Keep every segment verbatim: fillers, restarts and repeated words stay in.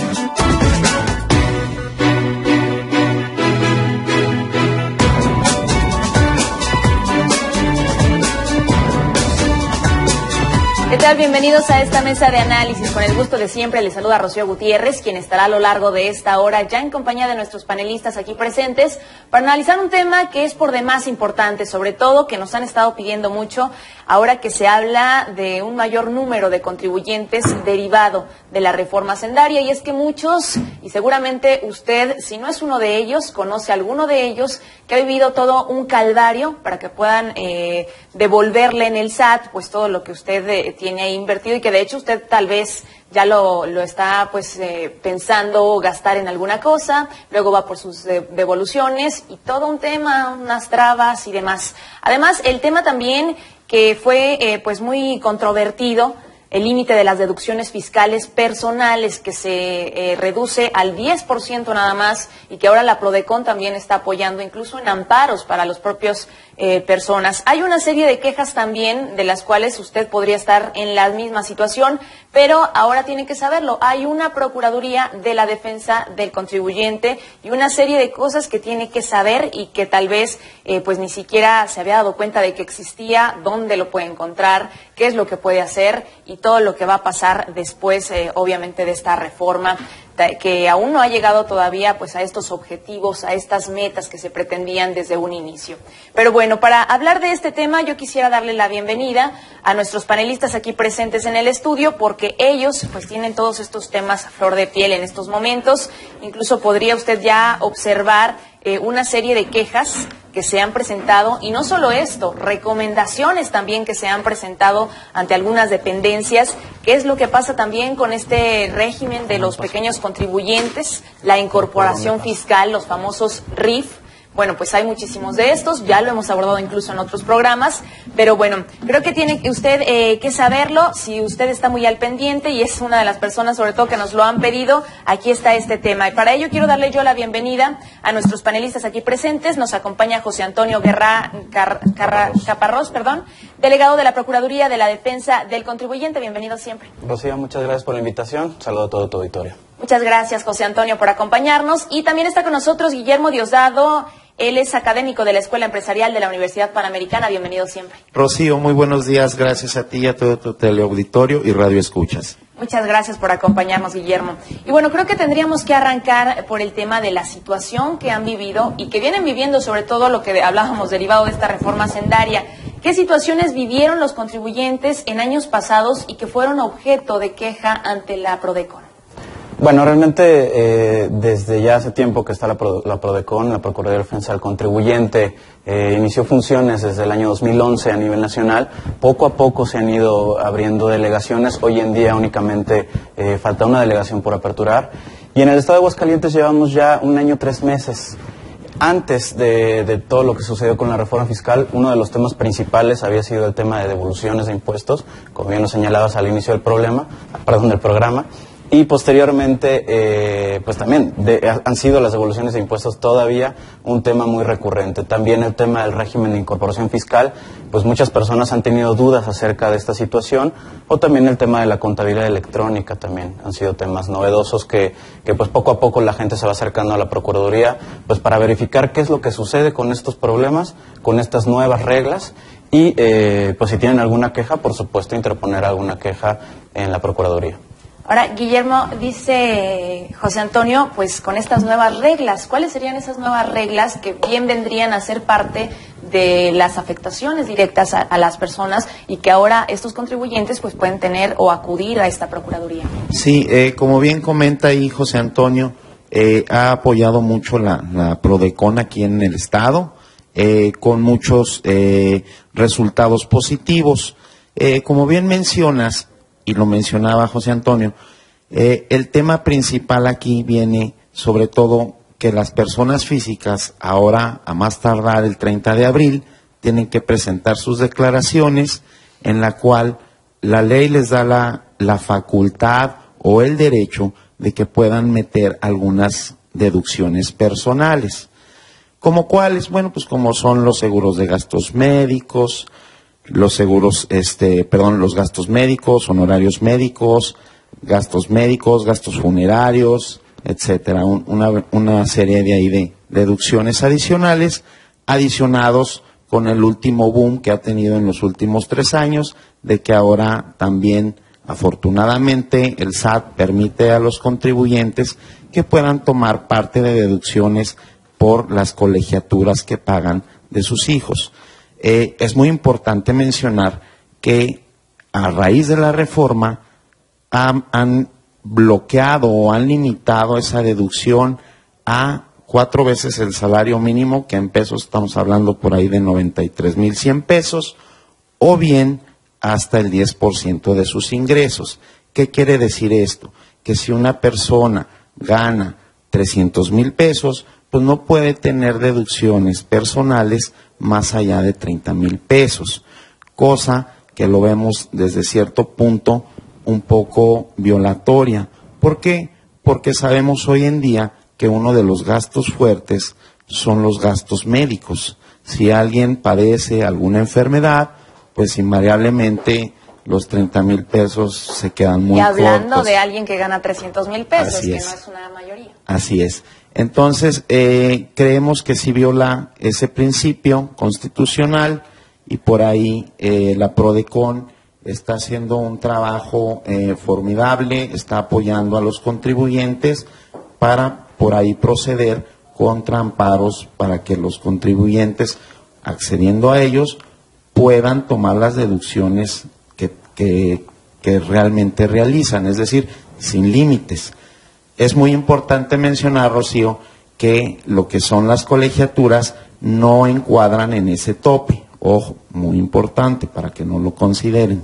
¿Qué tal? Bienvenidos a esta mesa de análisis. Con el gusto de siempre les saluda Rocío Gutiérrez, quien estará a lo largo de esta hora ya en compañía de nuestros panelistas aquí presentes para analizar un tema que es por demás importante, sobre todo que nos han estado pidiendo mucho ahora que se habla de un mayor número de contribuyentes derivado de la reforma hacendaria, y es que muchos, y seguramente usted, si no es uno de ellos, conoce a alguno de ellos que ha vivido todo un calvario para que puedan eh, devolverle en el S A T pues todo lo que usted eh, tiene ahí invertido, y que de hecho usted tal vez ya lo, lo está pues eh, pensando gastar en alguna cosa, luego va por sus de, devoluciones y todo un tema, unas trabas y demás. Además, el tema también que fue eh, pues muy controvertido, el límite de las deducciones fiscales personales, que se eh, reduce al diez por ciento nada más, y que ahora la Prodecon también está apoyando, incluso en amparos para los propios eh, personas. Hay una serie de quejas también de las cuales usted podría estar en la misma situación, pero ahora tiene que saberlo. Hay una Procuraduría de la Defensa del Contribuyente y una serie de cosas que tiene que saber y que tal vez eh, pues ni siquiera se había dado cuenta de que existía, dónde lo puede encontrar, qué es lo que puede hacer y todo lo que va a pasar después, eh, obviamente, de esta reforma que aún no ha llegado todavía pues a estos objetivos, a estas metas que se pretendían desde un inicio. Pero bueno, para hablar de este tema yo quisiera darle la bienvenida a nuestros panelistas aquí presentes en el estudio, porque ellos pues tienen todos estos temas a flor de piel en estos momentos. Incluso podría usted ya observar eh, una serie de quejas que se han presentado, y no solo esto, recomendaciones también que se han presentado ante algunas dependencias. ¿Qué es lo que pasa también con este régimen de los pequeños contribuyentes, la incorporación fiscal, los famosos R I F? Bueno, pues hay muchísimos de estos, ya lo hemos abordado incluso en otros programas, pero bueno, creo que tiene usted eh, que saberlo, si usted está muy al pendiente y es una de las personas sobre todo que nos lo han pedido, aquí está este tema. Y para ello quiero darle yo la bienvenida a nuestros panelistas aquí presentes. Nos acompaña José Antonio Guerra, Car, Carra, Caparrós, perdón, delegado de la Procuraduría de la Defensa del Contribuyente. Bienvenido siempre. Rocío, muchas gracias por la invitación. Saludo a todo tu auditorio. Muchas gracias, José Antonio, por acompañarnos. Y también está con nosotros Guillermo Diosdado. Él es académico de la Escuela Empresarial de la Universidad Panamericana. Bienvenido siempre. Rocío, muy buenos días. Gracias a ti y a todo tu teleauditorio y radio escuchas. Muchas gracias por acompañarnos, Guillermo. Y bueno, creo que tendríamos que arrancar por el tema de la situación que han vivido y que vienen viviendo, sobre todo lo que hablábamos derivado de esta reforma hacendaria. ¿Qué situaciones vivieron los contribuyentes en años pasados y que fueron objeto de queja ante la Prodecon? Bueno, realmente eh, desde ya hace tiempo que está la, Pro, la Prodecon, la Procuraduría de Defensa del Contribuyente, eh, inició funciones desde el año dos mil once a nivel nacional. Poco a poco se han ido abriendo delegaciones. Hoy en día únicamente eh, falta una delegación por aperturar. Y en el estado de Aguascalientes llevamos ya un año, tres meses. Antes de, de todo lo que sucedió con la reforma fiscal, uno de los temas principales había sido el tema de devoluciones de impuestos, como bien lo señalabas al inicio del problema, perdón, del programa. Y posteriormente, eh, pues también de, han sido las devoluciones de impuestos todavía un tema muy recurrente. También el tema del régimen de incorporación fiscal, pues muchas personas han tenido dudas acerca de esta situación, o también el tema de la contabilidad electrónica también han sido temas novedosos que, que pues poco a poco la gente se va acercando a la Procuraduría pues para verificar qué es lo que sucede con estos problemas, con estas nuevas reglas, y eh, pues si tienen alguna queja, por supuesto, interponer alguna queja en la Procuraduría. Ahora, Guillermo, dice José Antonio, pues con estas nuevas reglas, ¿cuáles serían esas nuevas reglas que bien vendrían a ser parte de las afectaciones directas a, a las personas y que ahora estos contribuyentes pues pueden tener o acudir a esta Procuraduría? Sí, eh, como bien comenta ahí José Antonio, eh, ha apoyado mucho la, la Prodecon aquí en el Estado, eh, con muchos eh, resultados positivos. Eh, como bien mencionas, y lo mencionaba José Antonio, eh, el tema principal aquí viene sobre todo que las personas físicas ahora, a más tardar el treinta de abril, tienen que presentar sus declaraciones en la cual la ley les da la, la facultad o el derecho de que puedan meter algunas deducciones personales. ¿Como cuáles? Bueno, pues como son los seguros de gastos médicos, los seguros, este, perdón, los gastos médicos, honorarios médicos, gastos médicos, gastos funerarios, etcétera, un, una, una serie de ahí de deducciones adicionales, adicionados con el último boom que ha tenido en los últimos tres años, de que ahora también, afortunadamente, el S A T permite a los contribuyentes que puedan tomar parte de deducciones por las colegiaturas que pagan de sus hijos. Eh, es muy importante mencionar que a raíz de la reforma han, han bloqueado o han limitado esa deducción a cuatro veces el salario mínimo, que en pesos estamos hablando por ahí de noventa y tres mil cien pesos, o bien hasta el diez por ciento de sus ingresos. ¿Qué quiere decir esto? Que si una persona gana trescientos mil pesos, pues no puede tener deducciones personales más allá de treinta mil pesos, cosa que lo vemos desde cierto punto un poco violatoria. ¿Por qué? Porque sabemos hoy en día que uno de los gastos fuertes son los gastos médicos. Si alguien padece alguna enfermedad, pues invariablemente los treinta mil pesos se quedan muy cortos. Y hablando cortos. de alguien que gana trescientos mil pesos, Así que es. no es una mayoría. Así es. Entonces, eh, creemos que sí viola ese principio constitucional y por ahí eh, la PRODECON está haciendo un trabajo eh, formidable, está apoyando a los contribuyentes para por ahí proceder contra amparos para que los contribuyentes, accediendo a ellos, puedan tomar las deducciones que, que, que realmente realizan, es decir, sin límites. Es muy importante mencionar, Rocío, que lo que son las colegiaturas no encuadran en ese tope. Ojo, muy importante para que no lo consideren.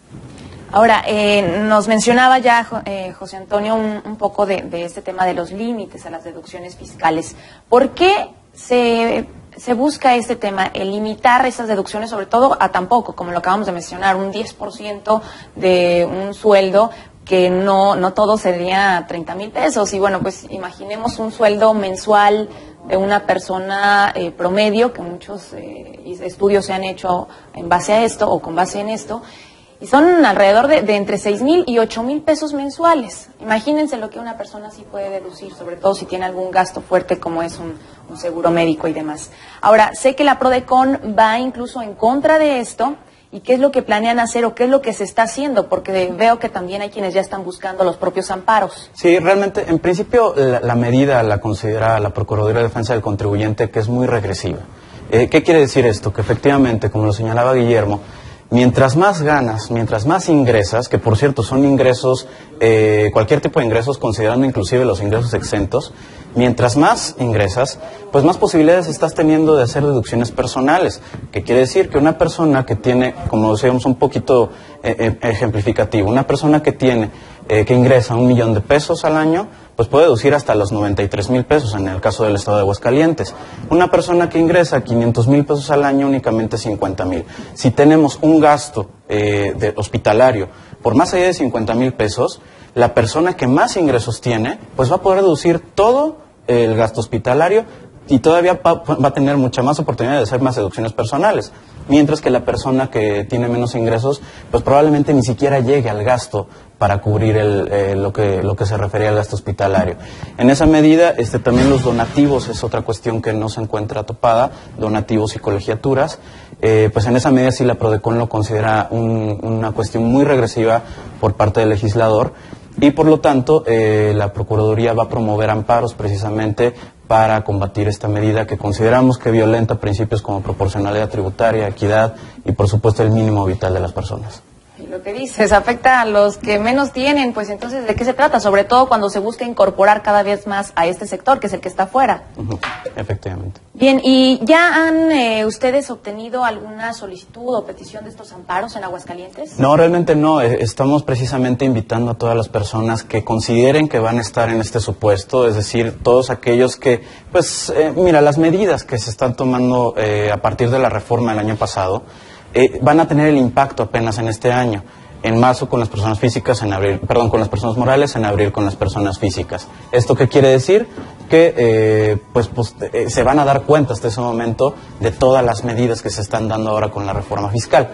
Ahora, eh, nos mencionaba ya eh, José Antonio un, un poco de, de este tema de los límites a las deducciones fiscales. ¿Por qué se, se busca este tema, el limitar esas deducciones, sobre todo a tan poco, como lo acabamos de mencionar, un diez por ciento de un sueldo, que no, no todo sería treinta mil pesos? Y bueno, pues imaginemos un sueldo mensual de una persona eh, promedio, que muchos eh, estudios se han hecho en base a esto o con base en esto, y son alrededor de, de entre seis mil y ocho mil pesos mensuales. Imagínense lo que una persona sí puede deducir, sobre todo si tiene algún gasto fuerte como es un, un seguro médico y demás. Ahora, sé que la PRODECON va incluso en contra de esto. ¿Y qué es lo que planean hacer o qué es lo que se está haciendo? Porque veo que también hay quienes ya están buscando los propios amparos. Sí, realmente, en principio, la, la medida la considera la Procuraduría de Defensa del Contribuyente, que es muy regresiva. Eh, ¿Qué quiere decir esto? Que efectivamente, como lo señalaba Guillermo, mientras más ganas, mientras más ingresas, que por cierto son ingresos, eh, cualquier tipo de ingresos, considerando inclusive los ingresos exentos, mientras más ingresas, pues más posibilidades estás teniendo de hacer deducciones personales. Que quiere decir que una persona que tiene, como decíamos un poquito eh, ejemplificativo, una persona que tiene, eh, que ingresa un millón de pesos al año, pues puede deducir hasta los noventa y tres mil pesos en el caso del estado de Aguascalientes. Una persona que ingresa quinientos mil pesos al año, únicamente cincuenta mil. Si tenemos un gasto eh, de hospitalario por más allá de cincuenta mil pesos, la persona que más ingresos tiene, pues va a poder deducir todo el gasto hospitalario y todavía va, va a tener mucha más oportunidad de hacer más deducciones personales. Mientras que la persona que tiene menos ingresos, pues probablemente ni siquiera llegue al gasto para cubrir el, eh, lo que lo que se refería al gasto hospitalario. En esa medida, este también los donativos es otra cuestión que no se encuentra topada, donativos y colegiaturas. Eh, pues en esa medida sí la PRODECON lo considera un, una cuestión muy regresiva por parte del legislador. Y por lo tanto, eh, la Procuraduría va a promover amparos precisamente para combatir esta medida que consideramos que violenta principios como proporcionalidad tributaria, equidad y por supuesto el mínimo vital de las personas. Y lo que dices, afecta a los que menos tienen, pues entonces, ¿de qué se trata? Sobre todo cuando se busca incorporar cada vez más a este sector, que es el que está afuera. Uh-huh. Efectivamente. Bien, ¿y ya han eh, ustedes obtenido alguna solicitud o petición de estos amparos en Aguascalientes? No, realmente no. Estamos precisamente invitando a todas las personas que consideren que van a estar en este supuesto, es decir, todos aquellos que, pues, eh, mira, las medidas que se están tomando eh, a partir de la reforma del año pasado, Eh, van a tener el impacto apenas en este año. En marzo con las personas físicas, en abril, perdón, con las personas morales, en abril con las personas físicas. ¿Esto qué quiere decir? Que eh, pues, pues eh, se van a dar cuenta hasta ese momento de todas las medidas que se están dando ahora con la reforma fiscal.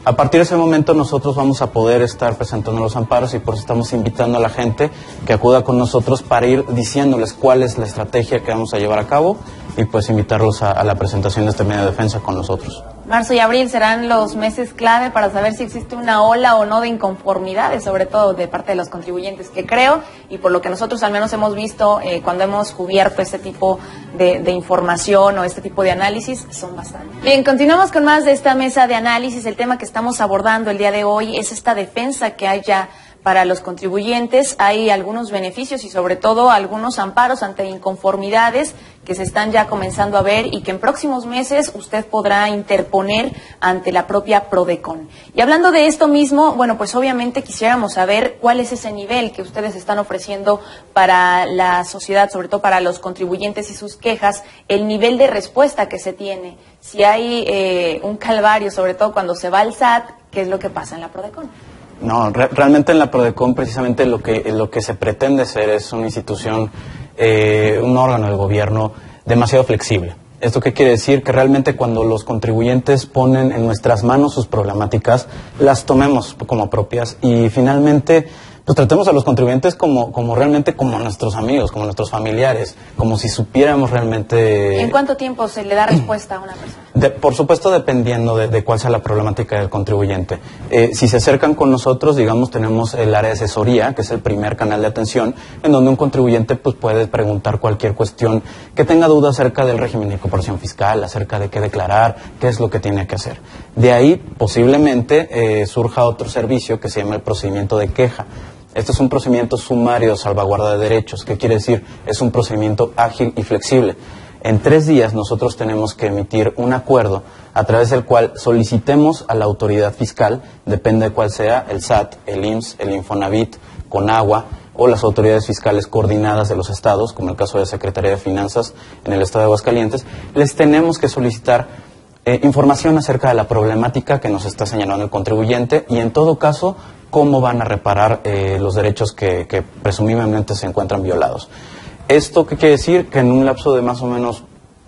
A partir de ese momento nosotros vamos a poder estar presentando los amparos y por eso estamos invitando a la gente que acuda con nosotros para ir diciéndoles cuál es la estrategia que vamos a llevar a cabo y pues invitarlos a, a la presentación de este medio de defensa con nosotros. Marzo y abril serán los meses clave para saber si existe una ola o no de inconformidades, sobre todo de parte de los contribuyentes, que creo, y por lo que nosotros al menos hemos visto eh, cuando hemos cubierto este tipo de, de información o este tipo de análisis, son bastantes. Bien, continuamos con más de esta mesa de análisis. El tema que estamos abordando el día de hoy es esta defensa que hay ya para los contribuyentes. Hay algunos beneficios y sobre todo algunos amparos ante inconformidades que se están ya comenzando a ver y que en próximos meses usted podrá interponer ante la propia Prodecon. Y hablando de esto mismo, bueno, pues obviamente quisiéramos saber cuál es ese nivel que ustedes están ofreciendo para la sociedad, sobre todo para los contribuyentes y sus quejas, el nivel de respuesta que se tiene. Si hay eh, un calvario, sobre todo cuando se va al S A T, ¿qué es lo que pasa en la Prodecon? No, re realmente en la Prodecon precisamente lo que, lo que se pretende ser es una institución, eh, un órgano del gobierno demasiado flexible. ¿Esto qué quiere decir? Que realmente cuando los contribuyentes ponen en nuestras manos sus problemáticas, las tomemos como propias y finalmente pues tratemos a los contribuyentes como, como realmente como nuestros amigos, como nuestros familiares, como si supiéramos realmente... ¿En cuánto tiempo se le da respuesta a una persona? De, por supuesto, dependiendo de, de cuál sea la problemática del contribuyente. Eh, si se acercan con nosotros, digamos, tenemos el área de asesoría, que es el primer canal de atención, en donde un contribuyente pues, puede preguntar cualquier cuestión que tenga duda acerca del régimen de incorporación fiscal, acerca de qué declarar, qué es lo que tiene que hacer. De ahí, posiblemente, eh, surja otro servicio que se llama el procedimiento de queja. Este es un procedimiento sumario de salvaguarda de derechos. ¿Qué quiere decir? Es un procedimiento ágil y flexible. En tres días nosotros tenemos que emitir un acuerdo a través del cual solicitemos a la autoridad fiscal, depende de cuál sea, el S A T, el I M S S, el Infonavit, Conagua o las autoridades fiscales coordinadas de los estados, como el caso de Secretaría de Finanzas en el estado de Aguascalientes, les tenemos que solicitar eh, información acerca de la problemática que nos está señalando el contribuyente y en todo caso cómo van a reparar eh, los derechos que, que presumiblemente se encuentran violados. ¿Esto qué quiere decir? Que en un lapso de más o menos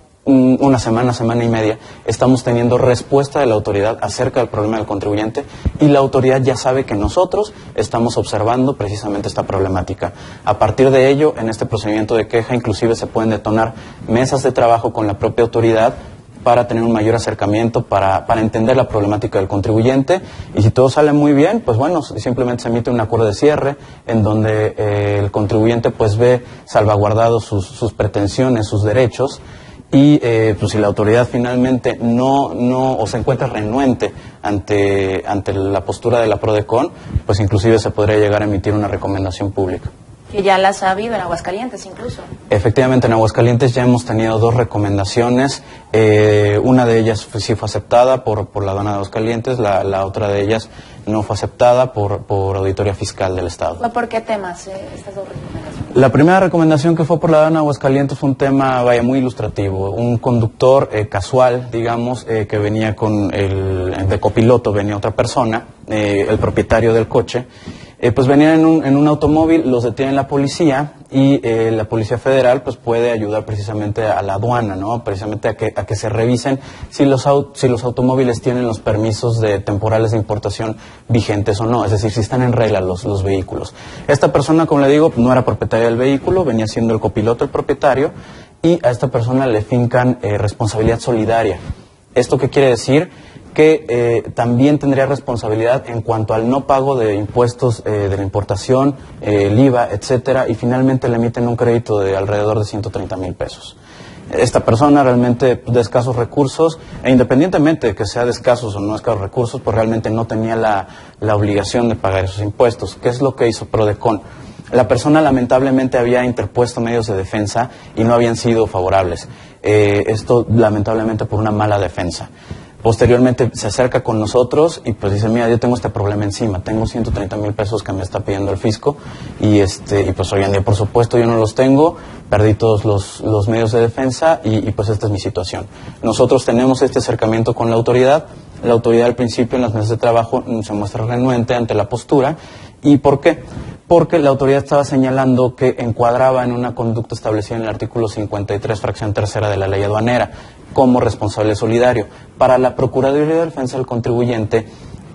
un, una semana, semana y media, estamos teniendo respuesta de la autoridad acerca del problema del contribuyente y la autoridad ya sabe que nosotros estamos observando precisamente esta problemática. A partir de ello, en este procedimiento de queja, inclusive se pueden detonar mesas de trabajo con la propia autoridad para tener un mayor acercamiento, para, para entender la problemática del contribuyente y si todo sale muy bien, pues bueno, simplemente se emite un acuerdo de cierre en donde eh, el contribuyente pues ve salvaguardados sus, sus pretensiones, sus derechos y eh, pues si la autoridad finalmente no, no o se encuentra renuente ante, ante la postura de la Prodecon, pues inclusive se podría llegar a emitir una recomendación pública. Que ya las ha habido en Aguascalientes incluso. Efectivamente, en Aguascalientes ya hemos tenido dos recomendaciones. Eh, una de ellas fue, sí fue aceptada por, por la aduana de Aguascalientes, la, la otra de ellas no fue aceptada por, por Auditoría Fiscal del Estado. ¿Por qué temas eh, estas dos recomendaciones? La primera recomendación que fue por la aduana de Aguascalientes fue un tema, vaya, muy ilustrativo. Un conductor eh, casual, digamos, eh, que venía con el, de copiloto, venía otra persona, eh, el propietario del coche. Eh, pues venían en un, en un automóvil, los detiene la policía y eh, la Policía Federal pues puede ayudar precisamente a la aduana, ¿no? Precisamente a que, a que se revisen si los, au si los automóviles tienen los permisos de temporales de importación vigentes o no, es decir, si están en regla los, los vehículos. Esta persona, como le digo, no era propietaria del vehículo, venía siendo el copiloto el propietario y a esta persona le fincan eh, responsabilidad solidaria. ¿Esto qué quiere decir? Que eh, también tendría responsabilidad en cuanto al no pago de impuestos eh, de la importación, eh, el I V A, etcétera, y finalmente le emiten un crédito de alrededor de ciento treinta mil pesos. Esta persona realmente de escasos recursos, e independientemente de que sea de escasos o no escasos recursos, pues realmente no tenía la, la obligación de pagar esos impuestos. ¿Qué es lo que hizo Prodecon? La persona lamentablemente había interpuesto medios de defensa y no habían sido favorables. Eh, esto lamentablemente por una mala defensa. Posteriormente se acerca con nosotros y pues dice, mira, yo tengo este problema encima, tengo ciento treinta mil pesos que me está pidiendo el fisco y este y pues hoy en día por supuesto yo no los tengo, perdí todos los, los medios de defensa y, y pues esta es mi situación. Nosotros tenemos este acercamiento con la autoridad, la autoridad al principio en las mesas de trabajo se muestra renuente ante la postura. ¿Y por qué? Porque la autoridad estaba señalando que encuadraba en una conducta establecida en el artículo cincuenta y tres, fracción tercera de la ley aduanera, como responsable solidario. Para la Procuraduría de Defensa del Contribuyente,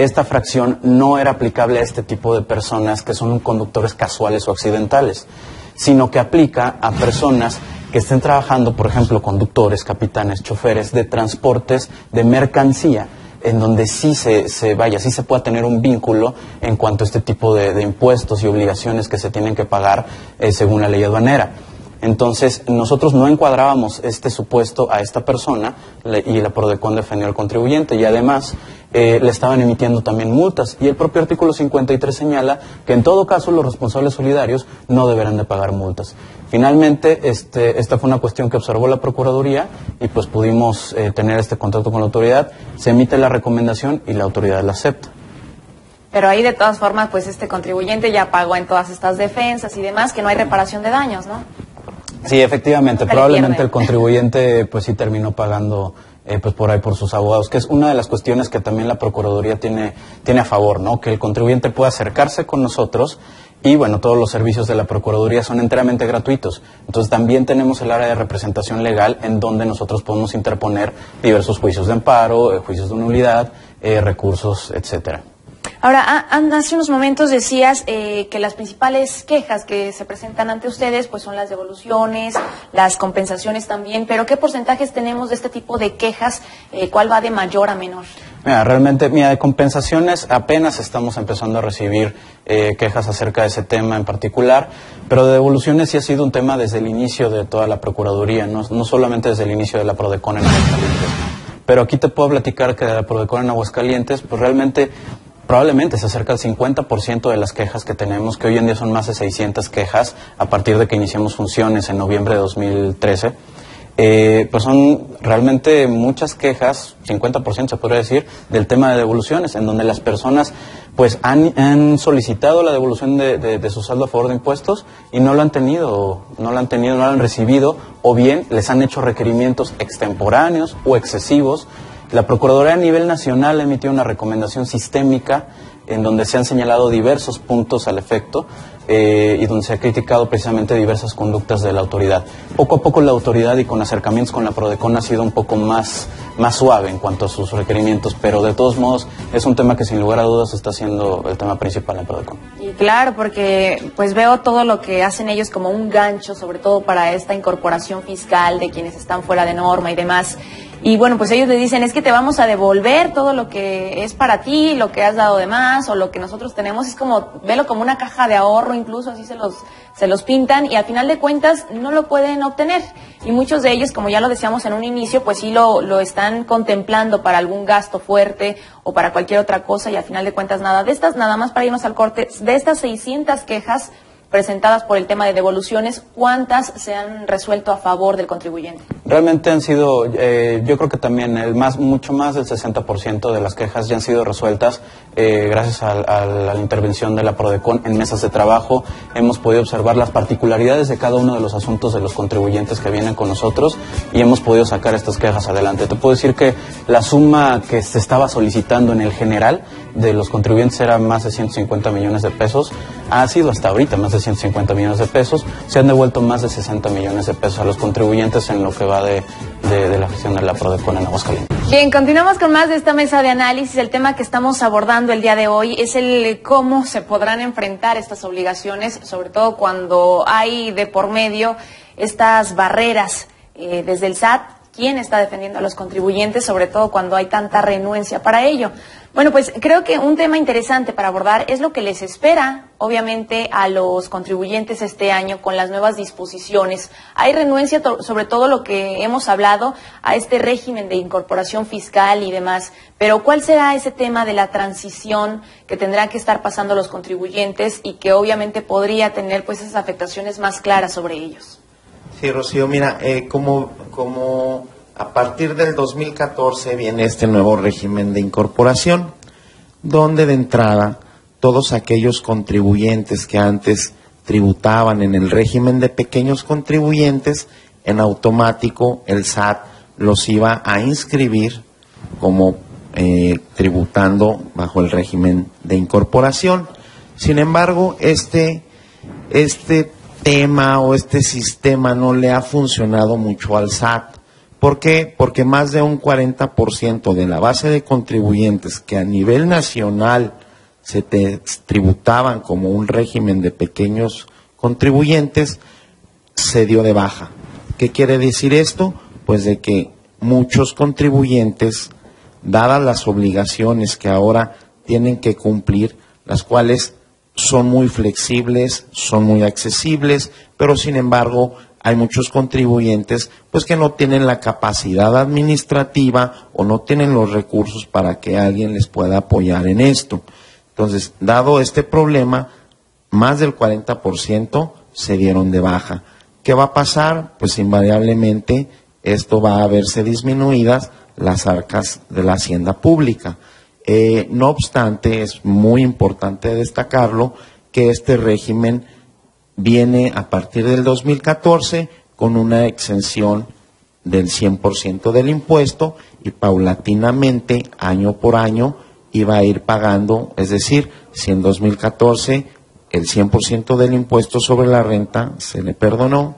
esta fracción no era aplicable a este tipo de personas que son conductores casuales o accidentales, sino que aplica a personas que estén trabajando, por ejemplo, conductores, capitanes, choferes de transportes de mercancía, en donde sí se, se vaya, sí se pueda tener un vínculo en cuanto a este tipo de, de impuestos y obligaciones que se tienen que pagar eh, según la ley aduanera. Entonces, nosotros no encuadrábamos este supuesto a esta persona le, y la Prodecon defendió al contribuyente y además eh, le estaban emitiendo también multas. Y el propio artículo cincuenta y tres señala que en todo caso los responsables solidarios no deberán de pagar multas. Finalmente, este, esta fue una cuestión que observó la Procuraduría y pues pudimos eh, tener este contacto con la autoridad, se emite la recomendación y la autoridad la acepta. Pero ahí de todas formas, pues este contribuyente ya pagó en todas estas defensas y demás, que no hay reparación de daños, ¿no? Sí, efectivamente, Se probablemente el contribuyente pues sí terminó pagando eh, pues por ahí por sus abogados, que es una de las cuestiones que también la Procuraduría tiene, tiene a favor, ¿no? Que el contribuyente pueda acercarse con nosotros y bueno, todos los servicios de la Procuraduría son enteramente gratuitos. Entonces también tenemos el área de representación legal en donde nosotros podemos interponer diversos juicios de amparo, eh, juicios de nulidad, eh, recursos, etcétera. Ahora, hace unos momentos decías eh, que las principales quejas que se presentan ante ustedes pues son las devoluciones, las compensaciones también, pero ¿qué porcentajes tenemos de este tipo de quejas? Eh, ¿Cuál va de mayor a menor? Mira, realmente, mira, de compensaciones apenas estamos empezando a recibir eh, quejas acerca de ese tema en particular, pero de devoluciones sí ha sido un tema desde el inicio de toda la Procuraduría, no, no solamente desde el inicio de la Prodecon en Aguascalientes. Pero aquí te puedo platicar que de la Prodecon en Aguascalientes, pues realmente... probablemente se acerca al cincuenta por ciento de las quejas que tenemos, que hoy en día son más de seiscientas quejas, a partir de que iniciamos funciones en noviembre de dos mil trece. Eh, pues son realmente muchas quejas, cincuenta por ciento se podría decir, del tema de devoluciones, en donde las personas pues han, han solicitado la devolución de, de, de su saldo a favor de impuestos y no lo han tenido, no lo han tenido, no lo han recibido, o bien les han hecho requerimientos extemporáneos o excesivos. La Procuraduría a nivel nacional emitió una recomendación sistémica en donde se han señalado diversos puntos al efecto eh, y donde se ha criticado precisamente diversas conductas de la autoridad. Poco a poco la autoridad y con acercamientos con la Prodecon ha sido un poco más, más suave en cuanto a sus requerimientos, pero de todos modos es un tema que sin lugar a dudas está siendo el tema principal en Prodecon. Y claro, porque pues veo todo lo que hacen ellos como un gancho, sobre todo para esta incorporación fiscal de quienes están fuera de norma y demás. Y bueno, pues ellos le dicen, es que te vamos a devolver todo lo que es para ti, lo que has dado de más o lo que nosotros tenemos. Es como, velo como una caja de ahorro, incluso así se los, se los pintan y al final de cuentas no lo pueden obtener. Y muchos de ellos, como ya lo decíamos en un inicio, pues sí lo, lo están contemplando para algún gasto fuerte o para cualquier otra cosa y al final de cuentas nada. De estas, nada más para irnos al corte, de estas seiscientas quejas presentadas por el tema de devoluciones, ¿cuántas se han resuelto a favor del contribuyente? Realmente han sido, eh, yo creo que también el más, mucho más del sesenta por ciento de las quejas ya han sido resueltas eh, gracias a, a, a la intervención de la Prodecon en mesas de trabajo. Hemos podido observar las particularidades de cada uno de los asuntos de los contribuyentes que vienen con nosotros y hemos podido sacar estas quejas adelante. Te puedo decir que la suma que se estaba solicitando en el general de los contribuyentes era más de ciento cincuenta millones de pesos. Ha sido hasta ahorita más de ciento cincuenta millones de pesos. Se han devuelto más de sesenta millones de pesos a los contribuyentes en lo que va de, de, de la gestión de la Prodecon en Aguascalientes. Bien, continuamos con más de esta mesa de análisis. El tema que estamos abordando el día de hoy es el cómo se podrán enfrentar estas obligaciones, sobre todo cuando hay de por medio estas barreras eh, desde el S A T. ¿Quién está defendiendo a los contribuyentes, sobre todo cuando hay tanta renuencia para ello? Bueno, pues creo que un tema interesante para abordar es lo que les espera, obviamente, a los contribuyentes este año con las nuevas disposiciones. Hay renuencia sobre todo lo que hemos hablado a este régimen de incorporación fiscal y demás, pero ¿cuál será ese tema de la transición que tendrán que estar pasando los contribuyentes y que obviamente podría tener pues esas afectaciones más claras sobre ellos? Sí, Rocío, mira, eh, como, como a partir del dos mil catorce viene este nuevo régimen de incorporación, donde de entrada todos aquellos contribuyentes que antes tributaban en el régimen de pequeños contribuyentes, en automático el S A T los iba a inscribir como eh, tributando bajo el régimen de incorporación. Sin embargo, este, este tema o este sistema no le ha funcionado mucho al S A T. ¿Por qué? Porque más de un cuarenta por ciento de la base de contribuyentes que a nivel nacional se te tributaban como un régimen de pequeños contribuyentes, se dio de baja. ¿Qué quiere decir esto? Pues de que muchos contribuyentes, dadas las obligaciones que ahora tienen que cumplir, las cuales son muy flexibles, son muy accesibles, pero sin embargo hay muchos contribuyentes pues que no tienen la capacidad administrativa o no tienen los recursos para que alguien les pueda apoyar en esto. Entonces, dado este problema, más del cuarenta por ciento se dieron de baja. ¿Qué va a pasar? Pues invariablemente esto va a verse disminuidas las arcas de la hacienda pública. Eh, no obstante, es muy importante destacarlo que este régimen viene a partir del dos mil catorce con una exención del cien por ciento del impuesto y paulatinamente, año por año, iba a ir pagando, es decir, si en dos mil catorce el cien por ciento del impuesto sobre la renta se le perdonó,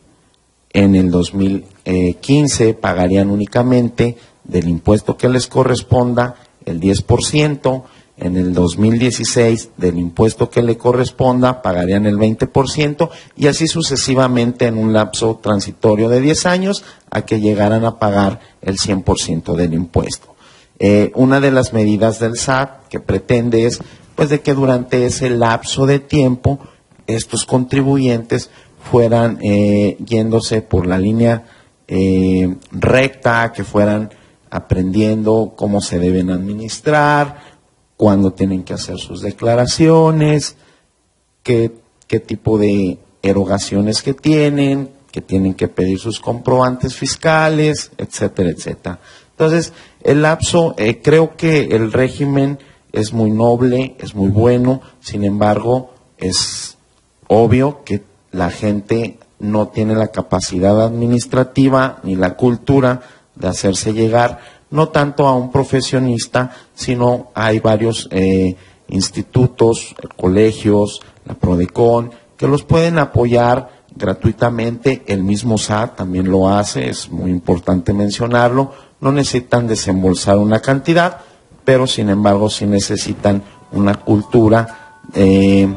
en el dos mil quince pagarían únicamente del impuesto que les corresponda el diez por ciento, en el dos mil dieciséis del impuesto que le corresponda pagarían el veinte por ciento y así sucesivamente en un lapso transitorio de diez años a que llegaran a pagar el cien por ciento del impuesto. Eh, una de las medidas del S A T que pretende es pues de que durante ese lapso de tiempo estos contribuyentes fueran eh, yéndose por la línea eh, recta, que fueran aprendiendo cómo se deben administrar, cuándo tienen que hacer sus declaraciones, qué, qué tipo de erogaciones que tienen, que tienen que pedir sus comprobantes fiscales, etcétera, etcétera. Entonces, el lapso, eh, creo que el régimen es muy noble, es muy bueno, sin embargo, es obvio que la gente no tiene la capacidad administrativa ni la cultura de hacerse llegar, no tanto a un profesionista, sino hay varios eh, institutos, colegios, la Prodecon, que los pueden apoyar gratuitamente. El mismo S A T también lo hace, es muy importante mencionarlo. No necesitan desembolsar una cantidad, pero sin embargo sí necesitan una cultura, eh,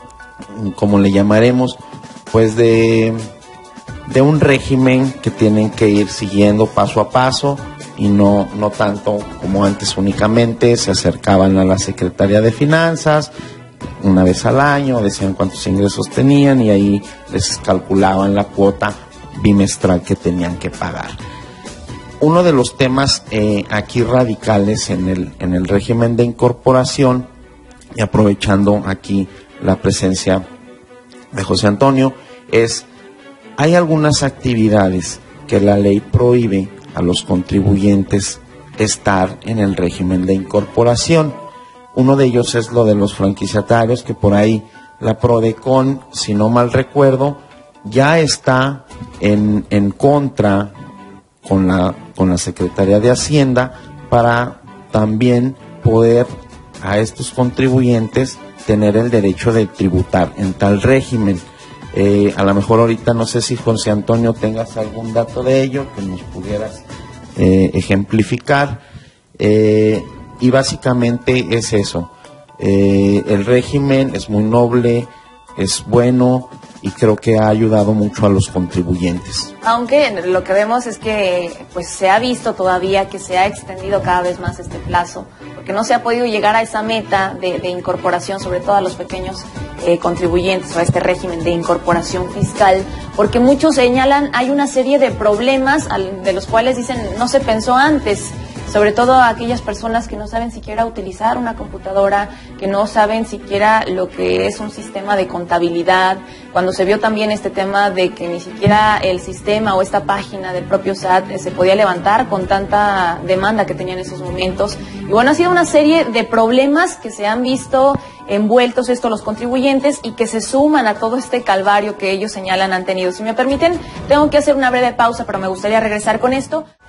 como le llamaremos, pues de, de un régimen que tienen que ir siguiendo paso a paso y no, no tanto como antes únicamente se acercaban a la Secretaría de Finanzas una vez al año, decían cuántos ingresos tenían y ahí les calculaban la cuota bimestral que tenían que pagar. Uno de los temas eh, aquí radicales en el, en el régimen de incorporación, y aprovechando aquí la presencia de José Antonio, es, hay algunas actividades que la ley prohíbe a los contribuyentes estar en el régimen de incorporación. Uno de ellos es lo de los franquiciatarios, que por ahí la Prodecon, si no mal recuerdo, ya está en, en contra con la, con la Secretaría de Hacienda para también poder a estos contribuyentes tener el derecho de tributar en tal régimen. Eh, a lo mejor ahorita no sé si José Antonio tengas algún dato de ello que nos pudieras eh, ejemplificar. Eh, y básicamente es eso. Eh, el régimen es muy noble, es bueno y creo que ha ayudado mucho a los contribuyentes. Aunque lo que vemos es que pues se ha visto todavía que se ha extendido cada vez más este plazo, porque no se ha podido llegar a esa meta de, de incorporación, sobre todo a los pequeños eh, contribuyentes, o a este régimen de incorporación fiscal, porque muchos señalan hay una serie de problemas al, de los cuales dicen no se pensó antes. Sobre todo a aquellas personas que no saben siquiera utilizar una computadora, que no saben siquiera lo que es un sistema de contabilidad. Cuando se vio también este tema de que ni siquiera el sistema o esta página del propio S A T se podía levantar con tanta demanda que tenía en esos momentos. Y bueno, ha sido una serie de problemas que se han visto envueltos esto los contribuyentes y que se suman a todo este calvario que ellos señalan han tenido. Si me permiten, tengo que hacer una breve pausa, pero me gustaría regresar con esto.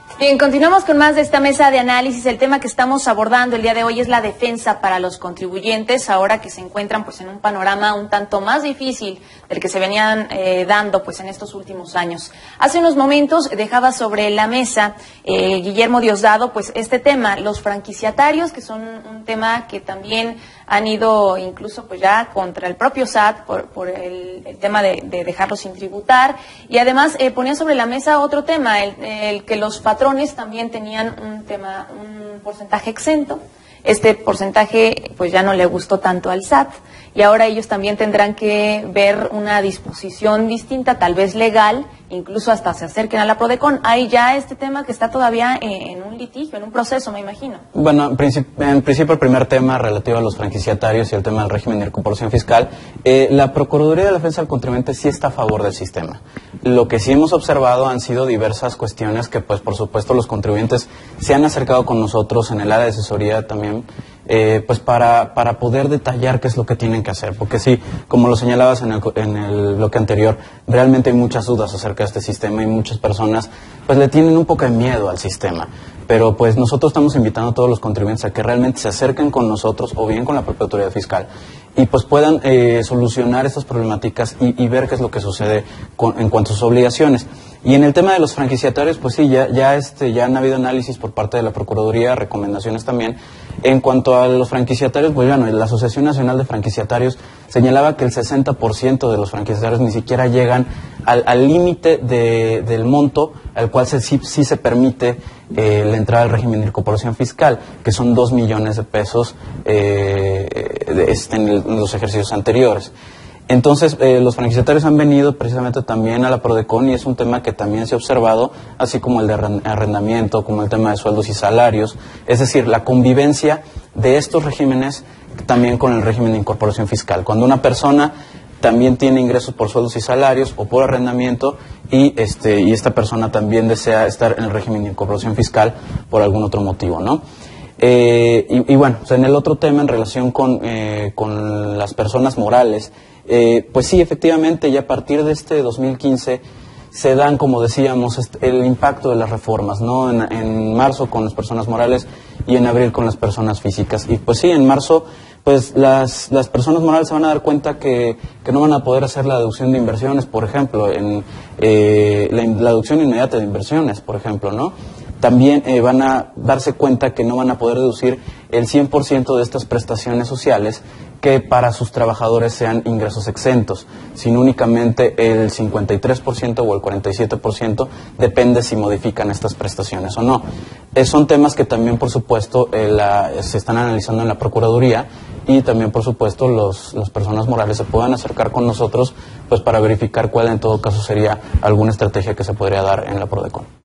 Bien, continuamos con más de esta mesa de análisis. El tema que estamos abordando el día de hoy es la defensa para los contribuyentes, ahora que se encuentran pues en un panorama un tanto más difícil del que se venían eh, dando pues en estos últimos años. Hace unos momentos dejaba sobre la mesa eh, Guillermo Diosdado pues este tema, los franquiciatarios, que son un tema que también han ido incluso pues ya contra el propio S A T por, por el, el tema de, de dejarlos sin tributar, y además eh, ponía sobre la mesa otro tema, el, el que los patrones también tenían un tema, un porcentaje exento. Este porcentaje pues ya no le gustó tanto al S A T y ahora ellos también tendrán que ver una disposición distinta, tal vez legal, incluso hasta se acerquen a la PRODECON. Hay ya este tema que está todavía en un litigio, en un proceso, me imagino. Bueno, en principio, en principio el primer tema relativo a los franquiciatarios y el tema del régimen de incorporación fiscal, eh, la Procuraduría de la Defensa del Contribuyente sí está a favor del sistema. Lo que sí hemos observado han sido diversas cuestiones que, pues, por supuesto, los contribuyentes se han acercado con nosotros en el área de asesoría también, eh, pues para, para poder detallar qué es lo que tienen que hacer. Porque sí, como lo señalabas en el, en el bloque anterior, realmente hay muchas dudas acerca de este sistema y muchas personas pues le tienen un poco de miedo al sistema. Pero pues nosotros estamos invitando a todos los contribuyentes a que realmente se acerquen con nosotros o bien con la propia autoridad fiscal y pues puedan eh, solucionar estas problemáticas y, y ver qué es lo que sucede con, en cuanto a sus obligaciones. Y en el tema de los franquiciatarios, pues sí, ya, ya, este, ya han habido análisis por parte de la Procuraduría, recomendaciones también. En cuanto a los franquiciatarios, pues bueno, la Asociación Nacional de Franquiciatarios señalaba que el sesenta por ciento de los franquiciatarios ni siquiera llegan al límite de, del monto al cual se, sí, sí se permite eh, la entrada al régimen de incorporación fiscal, que son dos millones de pesos eh, de, este, en, el, en los ejercicios anteriores. Entonces, eh, los franquiciatarios han venido precisamente también a la PRODECON y es un tema que también se ha observado, así como el de arrendamiento, como el tema de sueldos y salarios, es decir, la convivencia de estos regímenes también con el régimen de incorporación fiscal. Cuando una persona también tiene ingresos por sueldos y salarios o por arrendamiento y este y esta persona también desea estar en el régimen de incorporación fiscal por algún otro motivo, ¿no? Eh, y, y bueno, o sea, en el otro tema en relación con, eh, con las personas morales, eh, pues sí, efectivamente, ya a partir de este dos mil quince se dan, como decíamos, el impacto de las reformas, ¿no? En, en marzo con las personas morales y en abril con las personas físicas. Y pues sí, en marzo, pues las, las personas morales se van a dar cuenta que, que no van a poder hacer la deducción de inversiones, por ejemplo, en eh, la, la deducción inmediata de inversiones, por ejemplo, ¿no? También eh, van a darse cuenta que no van a poder deducir el cien por ciento de estas prestaciones sociales que para sus trabajadores sean ingresos exentos, sino únicamente el cincuenta y tres por ciento o el cuarenta y siete por ciento, depende si modifican estas prestaciones o no. Eh, son temas que también, por supuesto, eh, la, se están analizando en la Procuraduría y también, por supuesto, los, las personas morales se puedan acercar con nosotros pues para verificar cuál en todo caso sería alguna estrategia que se podría dar en la PRODECON.